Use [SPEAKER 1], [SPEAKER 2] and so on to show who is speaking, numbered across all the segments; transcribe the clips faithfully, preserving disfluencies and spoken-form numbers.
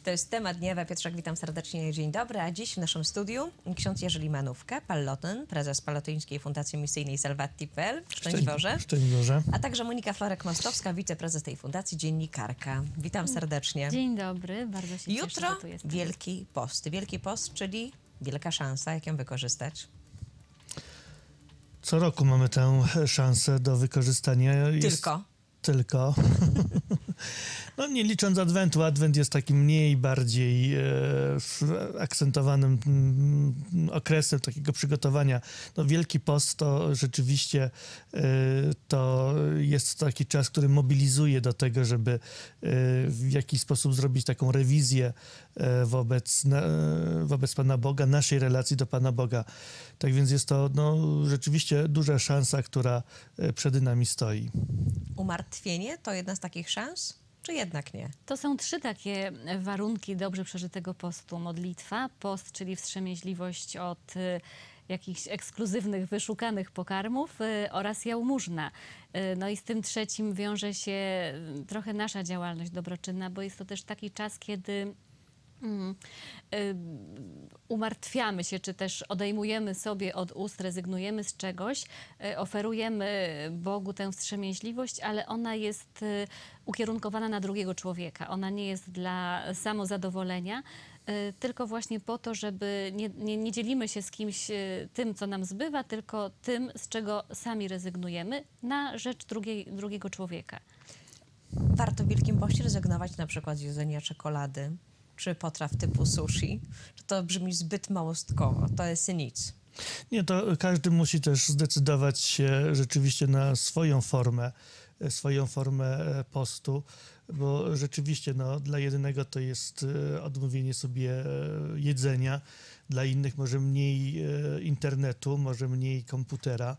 [SPEAKER 1] To jest temat dnia. Ewa Pietrzak, witam serdecznie, dzień dobry. A dziś w naszym studiu ksiądz Jerzy Limanówka, Pallotyn, prezes Pallotyńskiej Fundacji Misyjnej Salvati kropka p l. Szczęść Boże.
[SPEAKER 2] Szczęść Boże.
[SPEAKER 1] A także Monika Florek-Mostowska, wiceprezes tej fundacji, dziennikarka. Witam serdecznie.
[SPEAKER 3] Dzień dobry, bardzo się
[SPEAKER 1] Jutro
[SPEAKER 3] cieszę, że tu jestem.
[SPEAKER 1] Wielki Post. Wielki Post, czyli wielka szansa. Jak ją wykorzystać?
[SPEAKER 2] Co roku mamy tę szansę do wykorzystania. Jest...
[SPEAKER 1] Tylko.
[SPEAKER 2] Tylko. No nie licząc Adwentu, Adwent jest takim mniej, bardziej e, akcentowanym mm, okresem takiego przygotowania. No Wielki Post to rzeczywiście e, to jest taki czas, który mobilizuje do tego, żeby e, w jakiś sposób zrobić taką rewizję e, wobec, na, wobec Pana Boga, naszej relacji do Pana Boga. Tak więc jest to no, rzeczywiście duża szansa, która przed nami stoi.
[SPEAKER 1] Umartwienie to jedna z takich szans? Czy jednak nie?
[SPEAKER 3] To są trzy takie warunki dobrze przeżytego postu. Modlitwa, post, czyli wstrzemięźliwość od y, jakichś ekskluzywnych, wyszukanych pokarmów y, oraz jałmużna. Y, no i z tym trzecim wiąże się y, trochę nasza działalność dobroczynna, bo jest to też taki czas, kiedy Mm, y, umartwiamy się, czy też odejmujemy sobie od ust, rezygnujemy z czegoś, y, oferujemy Bogu tę wstrzemięźliwość, ale ona jest y, ukierunkowana na drugiego człowieka. Ona nie jest dla samozadowolenia, y, tylko właśnie po to, żeby nie, nie, nie dzielimy się z kimś y, tym, co nam zbywa, tylko tym, z czego sami rezygnujemy na rzecz drugiej, drugiego człowieka.
[SPEAKER 1] Warto w Wielkim Poście rezygnować na przykład z jedzenia czekolady, czy potraw typu sushi? Czy to brzmi zbyt małostkowo? To jest nic.
[SPEAKER 2] Nie, to każdy musi też zdecydować się rzeczywiście na swoją formę, swoją formę postu, bo rzeczywiście no, dla jednego to jest odmówienie sobie jedzenia, dla innych może mniej internetu, może mniej komputera.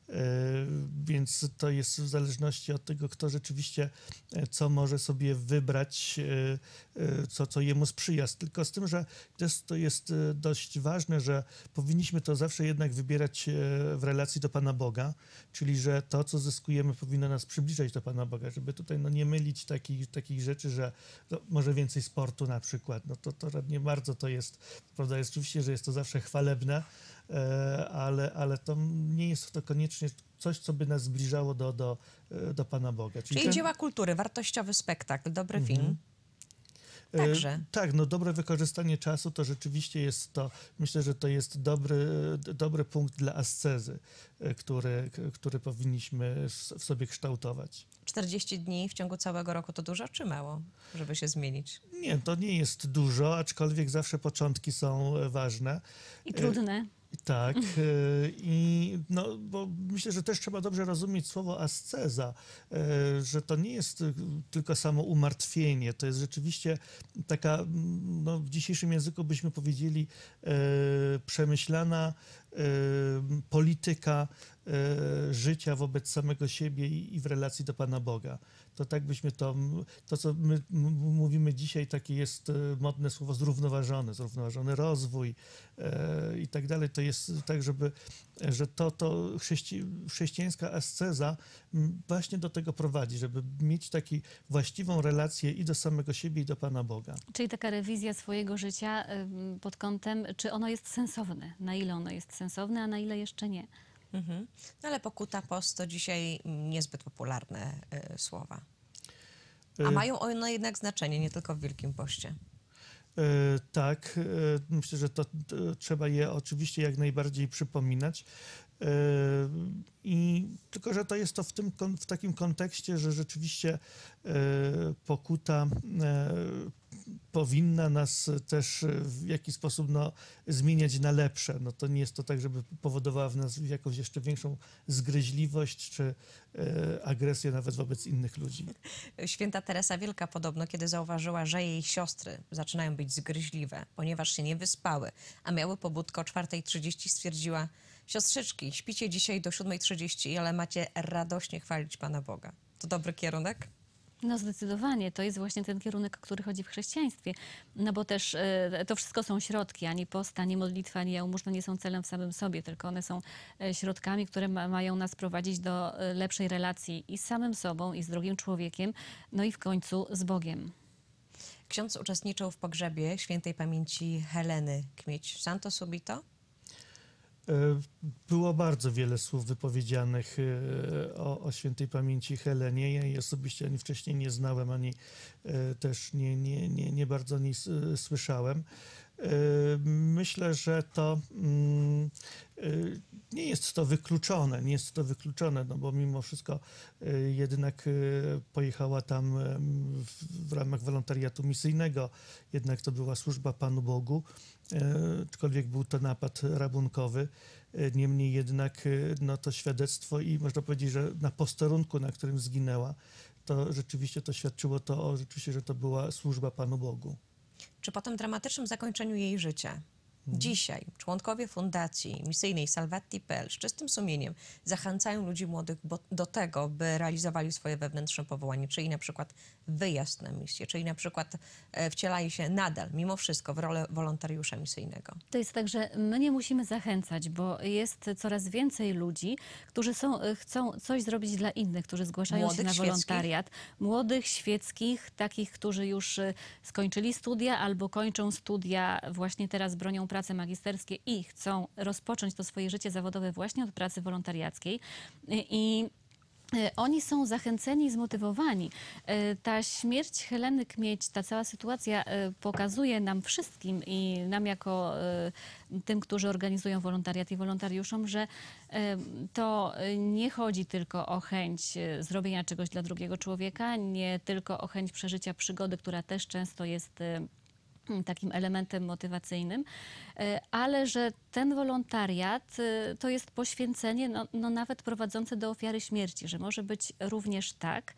[SPEAKER 2] Więc to jest w zależności od tego, kto rzeczywiście co może sobie wybrać, co, co jemu sprzyja. Tylko z tym, że to jest dość ważne, że powinniśmy to zawsze jednak wybierać w relacji do Pana Boga, czyli że to, co zyskujemy, powinno nas przybliżać do Pana Boga, żeby tutaj no, nie mylić takich, takich rzeczy, że no, może więcej sportu na przykład. No to, to nie bardzo to jest, prawda, jest oczywiście, że jest to zawsze chwalebne, ale, ale to nie jest to koniecznie coś, co by nas zbliżało do, do, do Pana Boga.
[SPEAKER 1] Czyli, Czyli ten... dzieła kultury, wartościowy spektakl, dobry
[SPEAKER 2] mhm.
[SPEAKER 1] film. Także.
[SPEAKER 2] E, tak, no dobre wykorzystanie czasu to rzeczywiście jest to, myślę, że to jest dobry, dobry punkt dla ascezy, który, który powinniśmy w sobie kształtować.
[SPEAKER 1] czterdzieści dni w ciągu całego roku to dużo czy mało, żeby się zmienić?
[SPEAKER 2] Nie, to nie jest dużo, aczkolwiek zawsze początki są ważne.
[SPEAKER 3] I trudne.
[SPEAKER 2] Tak, i no, bo myślę, że też trzeba dobrze rozumieć słowo asceza, że to nie jest tylko samo umartwienie, to jest rzeczywiście taka, no, w dzisiejszym języku byśmy powiedzieli, przemyślana polityka życia wobec samego siebie i w relacji do Pana Boga. To tak byśmy to, to co my mówimy dzisiaj, takie jest modne słowo zrównoważony, zrównoważony rozwój e, i tak dalej. To jest tak, żeby, że to, to chrześci, chrześcijańska asceza właśnie do tego prowadzi, żeby mieć taką właściwą relację i do samego siebie, i do Pana Boga.
[SPEAKER 3] Czyli taka rewizja swojego życia pod kątem, czy ono jest sensowne, na ile ono jest sensowne, a na ile jeszcze nie.
[SPEAKER 1] Mhm. No ale pokuta, post to dzisiaj niezbyt popularne y, słowa. A mają one jednak znaczenie, nie tylko w Wielkim Poście.
[SPEAKER 2] E, tak, e, myślę, że to, to trzeba je oczywiście jak najbardziej przypominać. E, i tylko, że to jest to w, tym, w takim kontekście, że rzeczywiście e, pokuta e, powinna nas też w jakiś sposób no, zmieniać na lepsze. No, to nie jest to tak, żeby powodowała w nas jakąś jeszcze większą zgryźliwość czy e, agresję nawet wobec innych ludzi.
[SPEAKER 1] Święta Teresa Wielka podobno, kiedy zauważyła, że jej siostry zaczynają być zgryźliwe, ponieważ się nie wyspały, a miały pobudkę o czwartej trzydzieści, stwierdziła: siostrzyczki, śpicie dzisiaj do siódmej trzydzieści, ale macie radośnie chwalić Pana Boga. To dobry kierunek?
[SPEAKER 3] No zdecydowanie, to jest właśnie ten kierunek, o który chodzi w chrześcijaństwie. No bo też e, to wszystko są środki, ani post, ani modlitwa, ani jałmużna nie są celem w samym sobie, tylko one są e, środkami, które ma, mają nas prowadzić do e, lepszej relacji i z samym sobą, i z drugim człowiekiem, no i w końcu z Bogiem.
[SPEAKER 1] Ksiądz uczestniczył w pogrzebie świętej pamięci Heleny Kmieć Santo Subito.
[SPEAKER 2] E, Było bardzo wiele słów wypowiedzianych e, o, o świętej pamięci Helenie. Ja jej osobiście ani wcześniej nie znałem, ani e, też nie, nie, nie, nie bardzo o niej s- słyszałem. E, Myślę, że to mm, e, nie jest to wykluczone, nie jest to wykluczone, no bo mimo wszystko e, jednak e, pojechała tam em, w, w ramach wolontariatu misyjnego, jednak to była służba Panu Bogu, e, aczkolwiek był to napad rabunkowy. E, Niemniej jednak e, no, to świadectwo i można powiedzieć, że na posterunku, na którym zginęła, to rzeczywiście to świadczyło to o rzeczywiście, że to była służba Panu Bogu.
[SPEAKER 1] Czy po tym dramatycznym zakończeniu jej życia dzisiaj członkowie Fundacji Misyjnej Salvati kropka p l z czystym sumieniem zachęcają ludzi młodych bo- do tego, by realizowali swoje wewnętrzne powołanie, czyli na przykład wyjazd na misję, czyli na przykład e, wcielali się nadal, mimo wszystko, w rolę wolontariusza misyjnego?
[SPEAKER 3] To jest tak, że my nie musimy zachęcać, bo jest coraz więcej ludzi, którzy są, chcą coś zrobić dla innych, którzy zgłaszają
[SPEAKER 1] Młodych,
[SPEAKER 3] się na
[SPEAKER 1] świeckich?
[SPEAKER 3] wolontariat. Młodych, świeckich, takich, którzy już y, skończyli studia albo kończą studia, właśnie teraz bronią prace magisterskie i chcą rozpocząć to swoje życie zawodowe właśnie od pracy wolontariackiej. I, i E, Oni są zachęceni i zmotywowani. E, Ta śmierć Heleny Kmieć, ta cała sytuacja e, pokazuje nam wszystkim i nam jako e, tym, którzy organizują wolontariat i wolontariuszom, że e, to e, nie chodzi tylko o chęć e, zrobienia czegoś dla drugiego człowieka, nie tylko o chęć przeżycia przygody, która też często jest e, takim elementem motywacyjnym, e, ale że ten wolontariat e, to jest poświęcenie, no, no nawet prowadzące do ofiary śmierci, że może być również tak.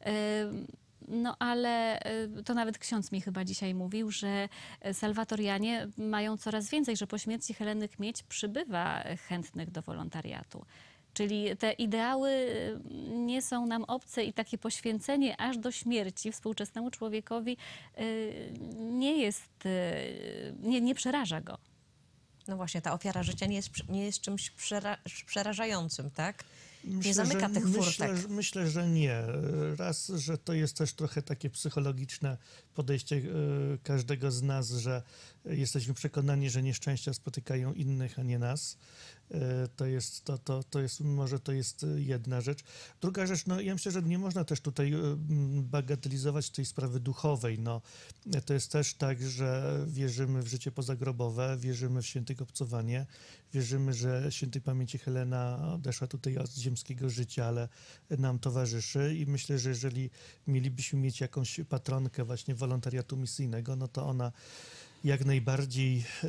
[SPEAKER 3] E, No ale e, to nawet ksiądz mi chyba dzisiaj mówił, że salwatorianie mają coraz więcej, że po śmierci Heleny Kmieć przybywa chętnych do wolontariatu. Czyli te ideały nie są nam obce i takie poświęcenie aż do śmierci współczesnemu człowiekowi y, nie jest, y, nie, nie przeraża go.
[SPEAKER 1] No właśnie, ta ofiara życia nie jest, przy- nie jest czymś przera- przerażającym, tak? Nie
[SPEAKER 2] Myślę,
[SPEAKER 1] zamyka
[SPEAKER 2] że,
[SPEAKER 1] tych
[SPEAKER 2] myślę,
[SPEAKER 1] furtek.
[SPEAKER 2] że- myślę, że nie. Raz, że to jest też trochę takie psychologiczne podejście e, każdego z nas, że jesteśmy przekonani, że nieszczęścia spotykają innych, a nie nas. E, To jest, to, to, to jest, może to jest jedna rzecz. Druga rzecz, no ja myślę, że nie można też tutaj e, m, bagatelizować tej sprawy duchowej. No, to jest też tak, że wierzymy w życie pozagrobowe, wierzymy w świętego obcowanie, wierzymy, że świętej pamięci Helena odeszła tutaj od ziemskiego życia, ale nam towarzyszy i myślę, że jeżeli mielibyśmy mieć jakąś patronkę właśnie wolontariatu misyjnego, no to ona jak najbardziej e,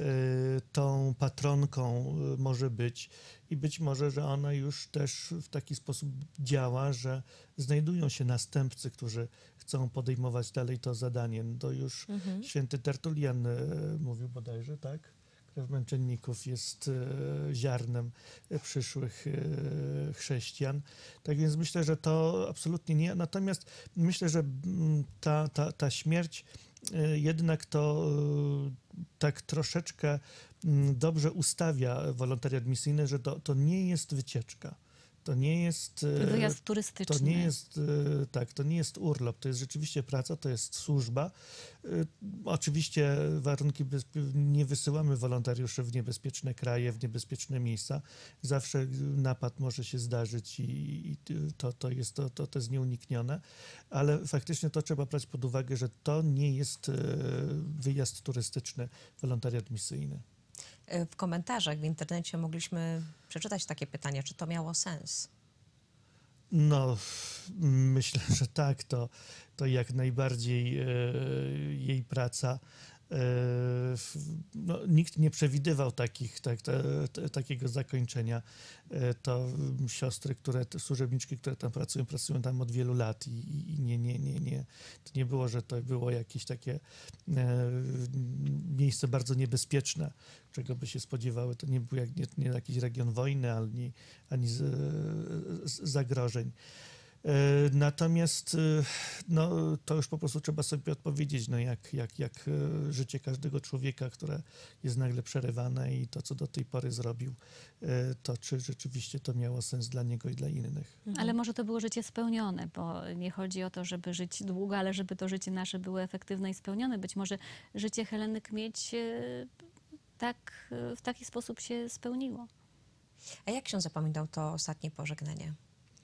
[SPEAKER 2] tą patronką e, może być i być może, że ona już też w taki sposób działa, że znajdują się następcy, którzy chcą podejmować dalej to zadanie. No to już
[SPEAKER 1] Mhm.
[SPEAKER 2] święty Tertulian e, mówił bodajże, tak? Krew męczenników jest e, ziarnem e, przyszłych e, chrześcijan. Tak więc myślę, że to absolutnie nie. Natomiast myślę, że mm, ta, ta, ta śmierć e, jednak to e, tak troszeczkę mm, dobrze ustawia wolontariat misyjny, że to, to nie jest wycieczka. To nie jest... e,
[SPEAKER 3] Wyjazd turystyczny.
[SPEAKER 2] To nie jest, e, tak, to nie jest urlop, to jest rzeczywiście praca, to jest służba. E, Oczywiście warunki, bezpie- nie wysyłamy wolontariuszy w niebezpieczne kraje, w niebezpieczne miejsca. Zawsze napad może się zdarzyć i, i to, to, jest, to, to, to jest nieuniknione, ale faktycznie to trzeba brać pod uwagę, że to nie jest e, wyjazd turystyczny, wolontariat misyjny.
[SPEAKER 1] E, W komentarzach w internecie mogliśmy przeczytać takie pytania, czy to miało sens?
[SPEAKER 2] No, myślę, że tak, to, to jak najbardziej e, jej praca. E, w- no, nikt nie przewidywał takich, tak, te, te, takiego zakończenia. E, to mm, siostry, które, te służebniczki, które tam pracują, pracują tam od wielu lat i, i nie, nie, nie, nie. To nie było, że to było jakieś takie e, miejsce bardzo niebezpieczne, czego by się spodziewały. To nie był jak, nie, nie jakiś region wojny, ani, ani z, z zagrożeń. Natomiast no, to już po prostu trzeba sobie odpowiedzieć, no, jak, jak, jak życie każdego człowieka, które jest nagle przerywane i to, co do tej pory zrobił, to czy rzeczywiście to miało sens dla niego i dla innych.
[SPEAKER 3] Ale może to było życie spełnione, bo nie chodzi o to, żeby żyć długo, ale żeby to życie nasze było efektywne i spełnione. Być może życie Heleny Kmieć e, tak, e, w taki sposób się spełniło.
[SPEAKER 1] A jak ksiądz zapamiętał to ostatnie pożegnanie?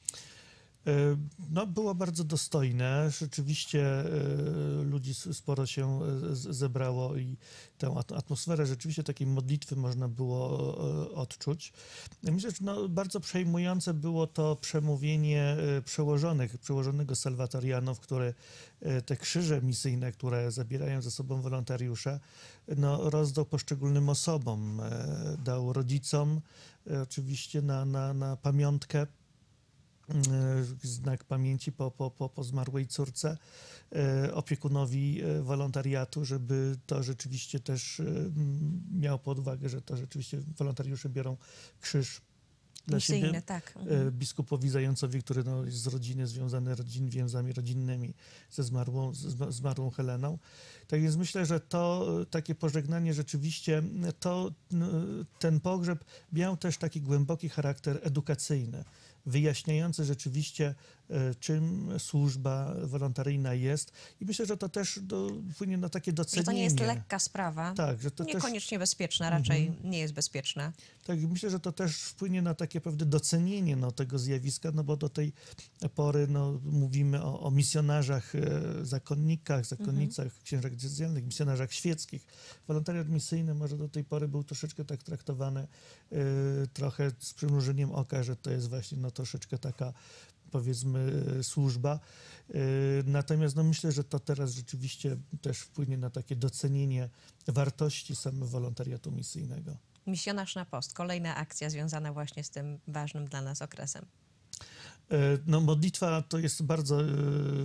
[SPEAKER 2] No, było bardzo dostojne. Rzeczywiście e, ludzi sporo się z- zebrało i tę at- atmosferę rzeczywiście takiej modlitwy można było e, odczuć. Myślę, że no, bardzo przejmujące było to przemówienie e, przełożonych, przełożonego Salwatorianów, które e, te krzyże misyjne, które zabierają ze sobą wolontariusze, no, rozdał poszczególnym osobom. E, Dał rodzicom e, oczywiście na, na, na pamiątkę, znak pamięci po, po, po, po zmarłej córce, e, opiekunowi e, wolontariatu, żeby to rzeczywiście też e, m, miał pod uwagę, że to rzeczywiście wolontariusze biorą krzyż dla
[SPEAKER 1] Misyjne,
[SPEAKER 2] siebie.
[SPEAKER 1] tak.
[SPEAKER 2] E, Biskupowi Zającowi, który no, jest z rodziny, związany rodzin, więzami rodzinnymi ze zmarłą, z zmarłą Heleną. Tak więc myślę, że to e, takie pożegnanie rzeczywiście, to n- ten pogrzeb miał też taki głęboki charakter edukacyjny, wyjaśniający rzeczywiście, e, czym służba wolontaryjna jest. I myślę, że to też do, wpłynie na takie
[SPEAKER 1] Że
[SPEAKER 2] docenienie.
[SPEAKER 1] to nie jest lekka sprawa,
[SPEAKER 2] Tak, że to też,
[SPEAKER 1] niekoniecznie bezpieczna, raczej nie jest bezpieczna.
[SPEAKER 2] tak, myślę, że to też wpłynie na takie pewne docenienie no, tego zjawiska, no bo do tej pory no, mówimy o, o misjonarzach, e, zakonnikach, zakonnicach, księżach diecezjalnych, misjonarzach świeckich. Wolontariat misyjny może do tej pory był troszeczkę tak traktowany e, trochę z przymrużeniem oka, że to jest właśnie no, troszeczkę taka, powiedzmy, e, służba. E, Natomiast no, myślę, że to teraz rzeczywiście też wpłynie na takie docenienie wartości samego wolontariatu misyjnego.
[SPEAKER 1] Misjonarz na post, kolejna akcja związana właśnie z tym ważnym dla nas okresem.
[SPEAKER 2] E, No, modlitwa to jest bardzo e,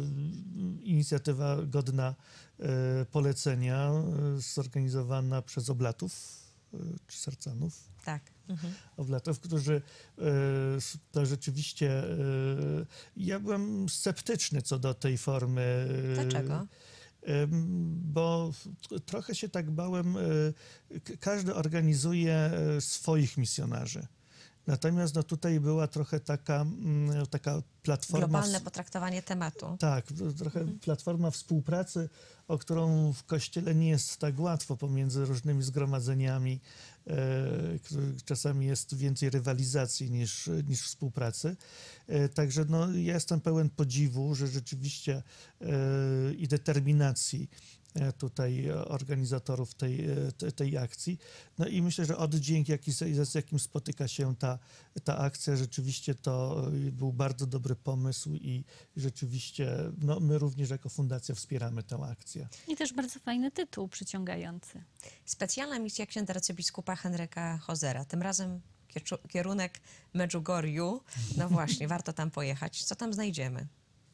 [SPEAKER 2] inicjatywa godna e, polecenia, e, zorganizowana przez oblatów, e, czy sercanów,
[SPEAKER 1] Tak. Mhm.
[SPEAKER 2] oblatów, którzy e, s- to rzeczywiście, e, ja byłem sceptyczny co do tej formy. e,
[SPEAKER 1] Dlaczego?
[SPEAKER 2] Em, Bo t- trochę się tak bałem, e, k- każdy organizuje e, swoich misjonarzy. Natomiast no, tutaj była trochę taka, mm, taka platforma...
[SPEAKER 1] Globalne
[SPEAKER 2] ws-
[SPEAKER 1] potraktowanie tematu.
[SPEAKER 2] Tak, t- trochę platforma współpracy, o którą w Kościele nie jest tak łatwo pomiędzy różnymi zgromadzeniami. E, których czasami jest więcej rywalizacji niż, niż współpracy. E, Także no, ja jestem pełen podziwu, że rzeczywiście e, i determinacji e, tutaj organizatorów tej, e, te- tej akcji. No i myślę, że oddźwięk, jaki, z z jakim spotyka się ta, ta akcja, rzeczywiście to e, był bardzo dobry pomysł i rzeczywiście no, my również jako fundacja wspieramy tę akcję.
[SPEAKER 3] I też bardzo fajny tytuł, przyciągający.
[SPEAKER 1] Specjalna misja księdza arcybiskupa Henryka Hozera. Tym razem kieczu- kierunek Medjugorju. No właśnie, warto tam pojechać. Co tam znajdziemy?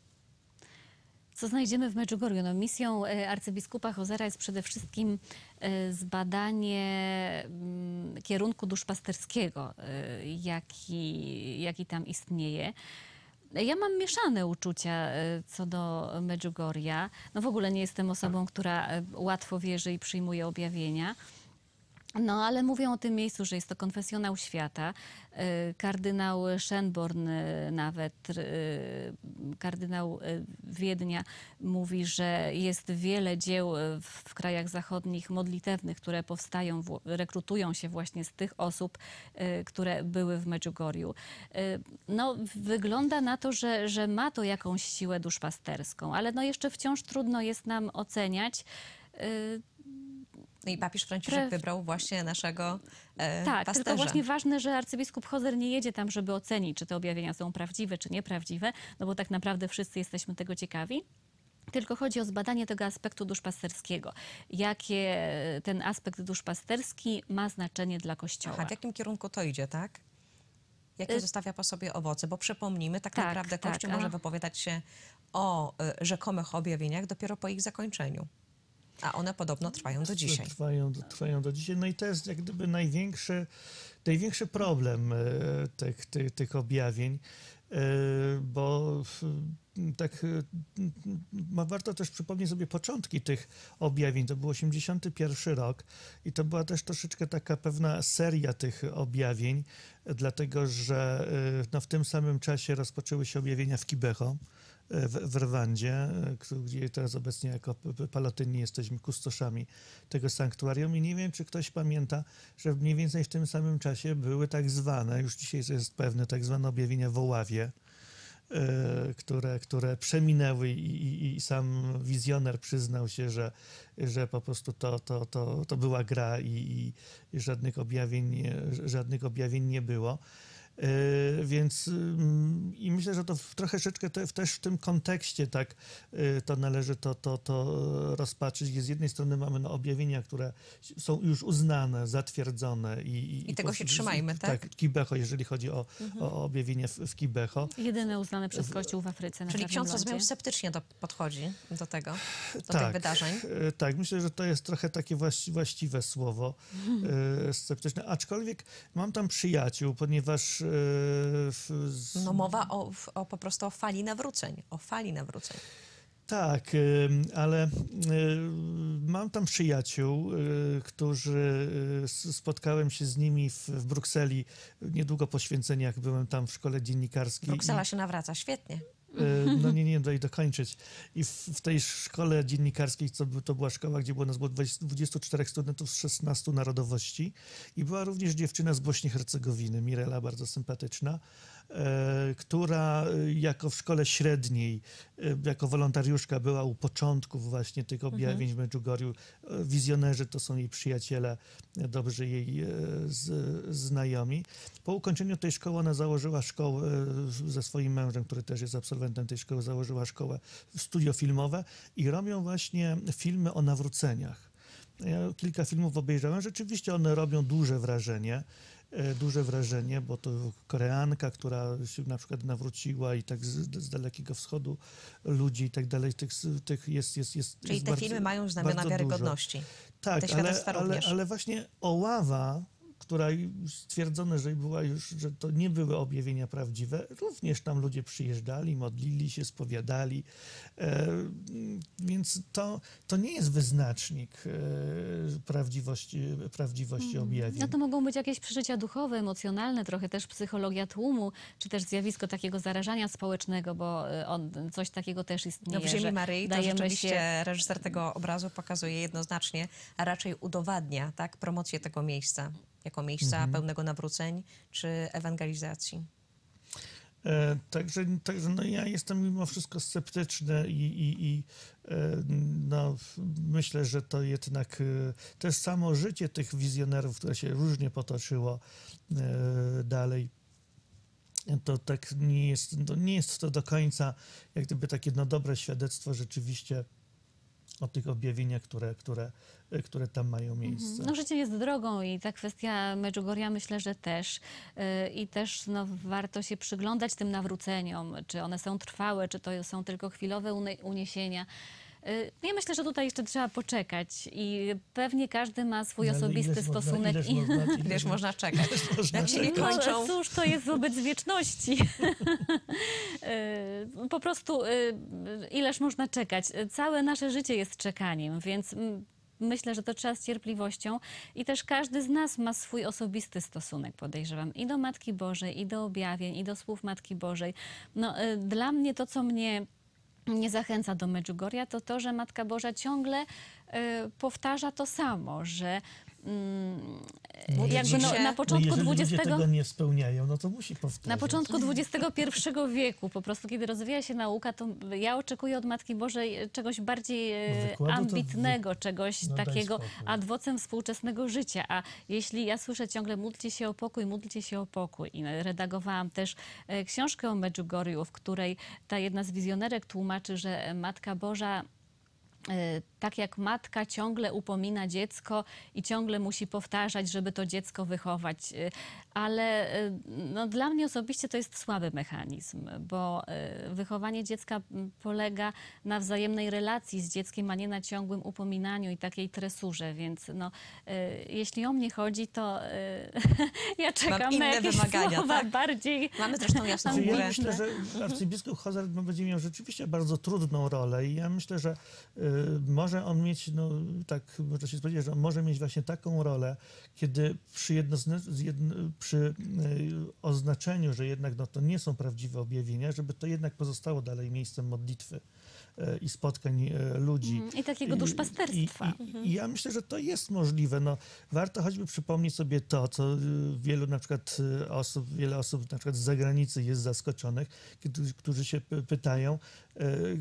[SPEAKER 3] Co znajdziemy w Medjugorju? No, misją e, arcybiskupa Hozera jest przede wszystkim e, zbadanie mm, kierunku duszpasterskiego, e, jaki, jaki tam istnieje. Ja mam mieszane uczucia e, co do Medjugorja. No w ogóle nie jestem osobą, która e, łatwo wierzy i przyjmuje objawienia. No, ale mówią o tym miejscu, że jest to konfesjonał świata. E, Kardynał Schönborn e, nawet, e, kardynał e, Wiednia mówi, że jest wiele dzieł e, w w krajach zachodnich modlitewnych, które powstają, w- rekrutują się właśnie z tych osób, e, które były w Medjugorju. E, No, wygląda na to, że, że ma to jakąś siłę duszpasterską, ale no jeszcze wciąż trudno jest nam oceniać. e,
[SPEAKER 1] No i papież Franciszek
[SPEAKER 3] Pre-
[SPEAKER 1] wybrał właśnie naszego e,
[SPEAKER 3] Tak,
[SPEAKER 1] pasterza.
[SPEAKER 3] tylko właśnie ważne, że arcybiskup Hozer nie jedzie tam, żeby ocenić, czy te objawienia są prawdziwe, czy nieprawdziwe, no bo tak naprawdę wszyscy jesteśmy tego ciekawi. Tylko chodzi o zbadanie tego aspektu duszpasterskiego. Jakie ten aspekt duszpasterski ma znaczenie dla Kościoła.
[SPEAKER 1] Aha, w jakim kierunku to idzie, tak? Jakie
[SPEAKER 3] Y-
[SPEAKER 1] zostawia po sobie owoce? Bo przypomnijmy, tak,
[SPEAKER 3] Tak,
[SPEAKER 1] naprawdę
[SPEAKER 3] tak,
[SPEAKER 1] Kościół
[SPEAKER 3] a-
[SPEAKER 1] może wypowiadać się o y, rzekomych objawieniach dopiero po ich zakończeniu. A one podobno trwają do dzisiaj.
[SPEAKER 2] Trwają, do- trwają do dzisiaj. No i to jest jak gdyby największy, największy problem e, tych, tych, tych objawień, bo tak ma, warto też przypomnieć sobie początki tych objawień. To był osiemdziesiąty pierwszy rok i to była też troszeczkę taka pewna seria tych objawień, dlatego że no, w tym samym czasie rozpoczęły się objawienia w Kibeho, w, w Rwandzie, gdzie teraz obecnie jako palatyni jesteśmy kustoszami tego sanktuarium i nie wiem, czy ktoś pamięta, że mniej więcej w tym samym czasie były tak zwane, już dzisiaj jest pewne, tak zwane objawienia w Oławie, które, które przeminęły i, i, i sam wizjoner przyznał się, że, że po prostu to, to, to, to była gra i, i żadnych objawień, żadnych objawień nie było. Yy, więc yy, i myślę, że to w, troszeczkę te, też w tym kontekście tak yy, to należy to, to, to rozpatrzyć. Z jednej strony mamy no, objawienia, które są już uznane, zatwierdzone. I, i,
[SPEAKER 1] I tego
[SPEAKER 2] po,
[SPEAKER 1] się trzymajmy, tak?
[SPEAKER 2] Tak, Kibeho, jeżeli chodzi o, mhm. o objawienia w, w Kibeho.
[SPEAKER 3] Jedyne uznane przez Kościół w Afryce. Na
[SPEAKER 1] Czyli ksiądz
[SPEAKER 3] lądzie.
[SPEAKER 1] rozumiem sceptycznie do, podchodzi do tego, do
[SPEAKER 2] tak,
[SPEAKER 1] tych wydarzeń.
[SPEAKER 2] Yy, tak, myślę, że to jest trochę takie właści, właściwe słowo, yy, sceptyczne. Aczkolwiek mam tam przyjaciół, ponieważ W, z...
[SPEAKER 1] No mowa o, o po prostu o fali nawróceń, o fali nawróceń.
[SPEAKER 2] Tak, ale mam tam przyjaciół, którzy spotkałem się z nimi w, w Brukseli niedługo po święceniach, byłem tam w szkole dziennikarskiej.
[SPEAKER 1] Bruksela
[SPEAKER 2] i...
[SPEAKER 1] się nawraca, świetnie.
[SPEAKER 2] No nie, nie, daj dokończyć. I w, w tej szkole dziennikarskiej, co to była szkoła, gdzie było nas było dwudziestu czterech studentów z szesnastu narodowości i była również dziewczyna z Bośni i Hercegowiny, Mirela, bardzo sympatyczna, e, która jako w szkole średniej, e, jako wolontariuszka była u początków właśnie tych objawień mhm. w Medjugorju. E, wizjonerzy to są jej przyjaciele, e, dobrzy jej e, z, znajomi. Po ukończeniu tej szkoły ona założyła szkołę e, ze swoim mężem, który też jest absolwentem tej szkoły, założyła szkołę studio filmowe i robią właśnie filmy o nawróceniach. Ja kilka filmów obejrzałem, rzeczywiście one robią duże wrażenie, e, duże wrażenie, bo to Koreanka, która się na przykład nawróciła i tak z, z Dalekiego Wschodu ludzi i tak dalej, tych, tych jest, jest, jest
[SPEAKER 1] Czyli
[SPEAKER 2] jest
[SPEAKER 1] te
[SPEAKER 2] bardzo,
[SPEAKER 1] filmy mają znamiona wiarygodności.
[SPEAKER 2] Tak,
[SPEAKER 1] te
[SPEAKER 2] ale,
[SPEAKER 1] świadectwa
[SPEAKER 2] ale,
[SPEAKER 1] również.
[SPEAKER 2] ale właśnie Oława, która stwierdzono, że była już, że to nie były objawienia prawdziwe, również tam ludzie przyjeżdżali, modlili się, spowiadali, e, więc to, to nie jest wyznacznik e, prawdziwości, prawdziwości
[SPEAKER 3] Mhm.
[SPEAKER 2] objawień.
[SPEAKER 3] No to mogą być jakieś przeżycia duchowe, emocjonalne, trochę też psychologia tłumu, czy też zjawisko takiego zarażania społecznego, bo y, on, coś takiego też istnieje.
[SPEAKER 1] No w Ziemi
[SPEAKER 3] że
[SPEAKER 1] Maryi to
[SPEAKER 3] dajemy
[SPEAKER 1] rzeczywiście
[SPEAKER 3] się...
[SPEAKER 1] reżyser tego obrazu pokazuje jednoznacznie, a raczej udowadnia tak, promocję tego miejsca jako miejsca
[SPEAKER 2] Mhm.
[SPEAKER 1] pełnego nawróceń czy ewangelizacji.
[SPEAKER 2] E, także także no, ja jestem mimo wszystko sceptyczny i, i, i e, no, myślę, że to jednak e, też samo życie tych wizjonerów, które się różnie potoczyło e, dalej, to tak nie jest, to nie jest to do końca jak gdyby takie no, dobre świadectwo rzeczywiście o tych objawieniach, które, które, które tam mają miejsce.
[SPEAKER 3] No życie jest drogą i ta kwestia Medjugorja myślę, że też. Yy, I też no, warto się przyglądać tym nawróceniom, czy one są trwałe, czy to są tylko chwilowe uniesienia. Yy, ja myślę, że tutaj jeszcze trzeba poczekać i pewnie każdy ma swój
[SPEAKER 2] No, ale
[SPEAKER 3] osobisty
[SPEAKER 2] ileż
[SPEAKER 3] stosunek.
[SPEAKER 2] Można,
[SPEAKER 3] i...
[SPEAKER 2] ileż można, ileż
[SPEAKER 1] Wiesz, można czekać.
[SPEAKER 2] można
[SPEAKER 1] Jak się nie
[SPEAKER 2] czekać.
[SPEAKER 1] kończą.
[SPEAKER 3] No cóż, to jest wobec wieczności. Yy, po prostu yy, ileż można czekać. Całe nasze życie jest czekaniem, więc mm, myślę, że to trzeba z cierpliwością i też każdy z nas ma swój osobisty stosunek, podejrzewam, i do Matki Bożej, i do objawień, i do słów Matki Bożej. No, yy, dla mnie to, co mnie nie zachęca do Medjugorja, to to, że Matka Boża ciągle y, powtarza to samo, że mm, jakby no,
[SPEAKER 1] się-
[SPEAKER 3] na
[SPEAKER 2] No
[SPEAKER 3] początku
[SPEAKER 2] jeżeli ludzie
[SPEAKER 3] dwudziestego
[SPEAKER 2] tego nie spełniają, no to musi powtarzać.
[SPEAKER 3] na początku dwudziestego pierwszego wieku, po prostu kiedy rozwija się nauka, to ja oczekuję od Matki Bożej czegoś bardziej e,
[SPEAKER 2] No wykładu to
[SPEAKER 3] ambitnego, czegoś
[SPEAKER 2] no daj
[SPEAKER 3] takiego
[SPEAKER 2] spokój.
[SPEAKER 3] ad vocem współczesnego życia. A jeśli ja słyszę ciągle módlcie się o pokój, módlcie się o pokój i redagowałam też e, książkę o Medjugorju, w której ta jedna z wizjonerek tłumaczy, że Matka Boża tak jak matka ciągle upomina dziecko i ciągle musi powtarzać, żeby to dziecko wychować. Y, Ale y, no, dla mnie osobiście to jest słaby mechanizm, bo y, wychowanie dziecka m, polega na wzajemnej relacji z dzieckiem, a nie na ciągłym upominaniu i takiej tresurze. Więc no, y, jeśli o mnie chodzi, to y, ja czekam
[SPEAKER 1] inne
[SPEAKER 3] na jakieś
[SPEAKER 1] wymagania,
[SPEAKER 3] słowa
[SPEAKER 1] tak?
[SPEAKER 3] bardziej...
[SPEAKER 1] Mamy zresztą jasną
[SPEAKER 2] Znaczy, ja
[SPEAKER 1] górę.
[SPEAKER 2] myślę, że arcybiskup Hozard będzie miał rzeczywiście bardzo trudną rolę i ja myślę, że y, może on mieć, no tak można się spodziewać, że on może mieć właśnie taką rolę, kiedy przy, jednozna, jedno, przy y, oznaczeniu, że jednak no, to nie są prawdziwe objawienia, żeby to jednak pozostało dalej miejscem modlitwy y, i spotkań y, ludzi.
[SPEAKER 3] Mm, I takiego duszpasterstwa.
[SPEAKER 2] I, i, I ja myślę, że to jest możliwe. No, warto choćby przypomnieć sobie to, co y, wielu na przykład y, osób, wiele osób na przykład z zagranicy jest zaskoczonych, kiedy, którzy się py- pytają, y,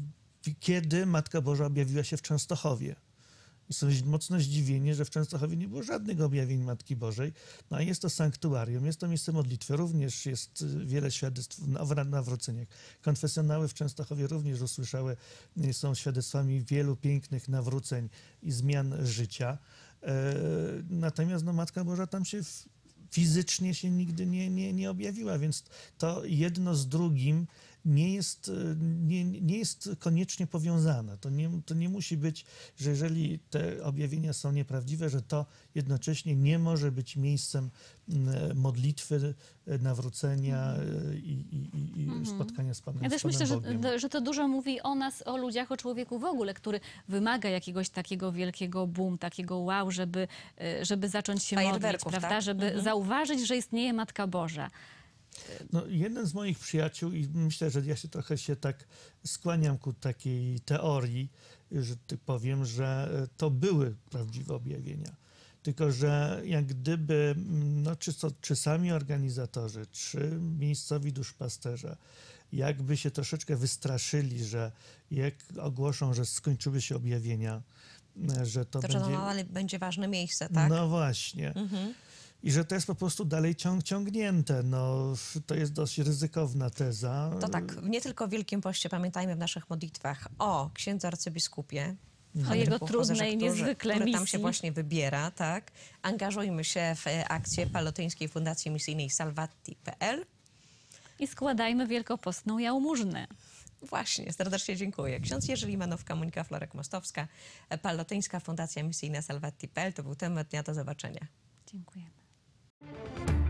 [SPEAKER 2] kiedy Matka Boża objawiła się w Częstochowie. I są mocno zdziwieni, że w Częstochowie nie było żadnych objawień Matki Bożej. No a jest to sanktuarium, jest to miejsce modlitwy. Również jest y, wiele świadectw o nawróceniach. Konfesjonały w Częstochowie również usłyszały, y, są świadectwami wielu pięknych nawróceń i zmian życia. E, natomiast no, Matka Boża tam się w, fizycznie się nigdy nie, nie, nie objawiła, więc to jedno z drugim nie jest, nie, nie jest koniecznie powiązane. To nie, to nie musi być, że jeżeli te objawienia są nieprawdziwe, że to jednocześnie nie może być miejscem mm, modlitwy, nawrócenia i, i, i spotkania z Panem,
[SPEAKER 3] Ja
[SPEAKER 2] z
[SPEAKER 3] też
[SPEAKER 2] Panem
[SPEAKER 3] myślę,
[SPEAKER 2] Bogiem.
[SPEAKER 3] że, że to dużo mówi o nas, o ludziach, o człowieku w ogóle, który wymaga jakiegoś takiego wielkiego boom, takiego wow, żeby, y, żeby zacząć się modlić,
[SPEAKER 1] Fajerwerków,
[SPEAKER 3] prawda?
[SPEAKER 1] tak?
[SPEAKER 3] Żeby
[SPEAKER 1] Mhm.
[SPEAKER 3] zauważyć, że istnieje Matka Boża.
[SPEAKER 2] No, jeden z moich przyjaciół, i myślę, że ja się trochę się tak skłaniam ku takiej teorii, że ty powiem, że to były prawdziwe objawienia. Tylko że jak gdyby, no, czy, co, czy sami organizatorzy, czy miejscowi duszpasterze, jakby się troszeczkę wystraszyli, że jak ogłoszą, że skończyły się objawienia, że to,
[SPEAKER 1] To, że
[SPEAKER 2] będzie...
[SPEAKER 1] no, ale będzie ważne miejsce, tak?
[SPEAKER 2] No właśnie.
[SPEAKER 1] Mhm.
[SPEAKER 2] I że to jest po prostu dalej ciąg, ciągnięte. No, to jest dość ryzykowna teza.
[SPEAKER 1] To tak, nie tylko w Wielkim Poście pamiętajmy w naszych modlitwach o księdzu arcybiskupie,
[SPEAKER 3] O jego
[SPEAKER 1] Henryku
[SPEAKER 3] trudnej,
[SPEAKER 1] Hozerze, który-
[SPEAKER 3] niezwykle
[SPEAKER 1] który tam
[SPEAKER 3] misji.
[SPEAKER 1] się właśnie wybiera, tak? Angażujmy się w e, akcję Palotyńskiej Fundacji Misyjnej salvati kropka p l.
[SPEAKER 3] I składajmy wielkopostną jałmużnę.
[SPEAKER 1] Właśnie, serdecznie dziękuję. Ksiądz Jerzy Limanowka, Monika Florek-Mostowska, Palotyńska Fundacja Misyjna salvati kropka p l. To był temat dnia. Do zobaczenia.
[SPEAKER 3] Dziękujemy.